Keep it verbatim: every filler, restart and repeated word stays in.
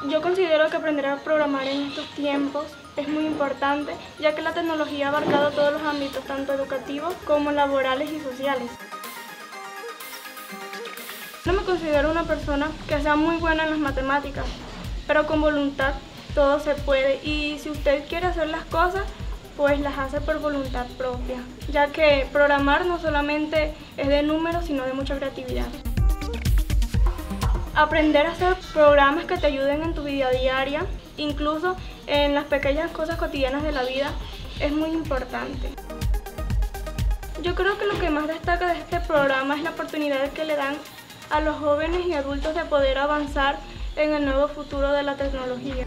Yo considero que aprender a programar en estos tiempos es muy importante, ya que la tecnología ha abarcado todos los ámbitos, tanto educativos como laborales y sociales. No me considero una persona que sea muy buena en las matemáticas, pero con voluntad todo se puede, y si usted quiere hacer las cosas, pues las hace por voluntad propia, ya que programar no solamente es de números, sino de mucha creatividad. Aprender a hacer programas que te ayuden en tu vida diaria, incluso en las pequeñas cosas cotidianas de la vida, es muy importante. Yo creo que lo que más destaca de este programa es la oportunidad que le dan a los jóvenes y adultos de poder avanzar en el nuevo futuro de la tecnología.